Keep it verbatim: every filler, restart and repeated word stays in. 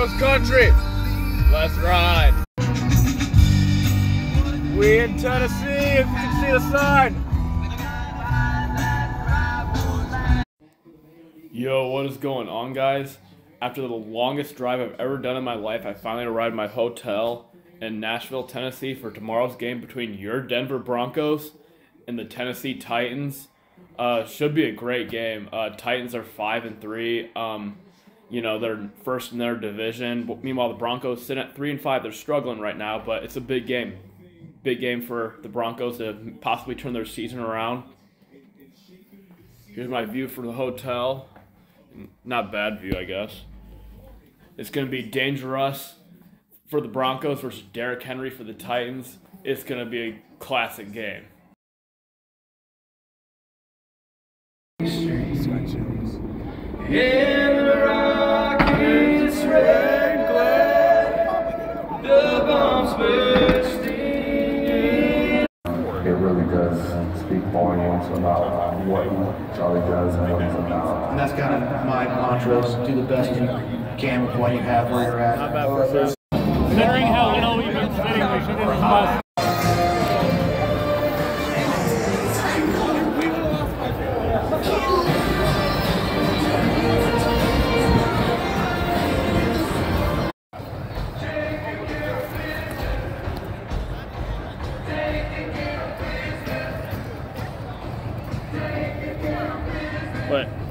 Broncos country. Let's ride. We in Tennessee, if you can see the sign. Yo, what is going on, guys? After the longest drive I've ever done in my life, I finally arrived at my hotel in Nashville, Tennessee for tomorrow's game between your Denver Broncos and the Tennessee Titans. Uh, should be a great game. Uh, Titans are five and three. Um, you know, they're first in their division. Meanwhile, the Broncos sit at three and five. They're struggling right now, but it's a big game. Big game for the Broncos to possibly turn their season around. Here's my view from the hotel. Not bad view, I guess. It's going to be dangerous for the Broncos versus Derrik Henry for the Titans. It's going to be a classic game. In the Rockies, red and glad, the bombs bursting. It really does speak volumes about what Charlie does and what he's about. And that's kind of my mantra, is do the best you can with what you have where you're at. Not bad for us. Considering how low you've been sitting, we should have must. But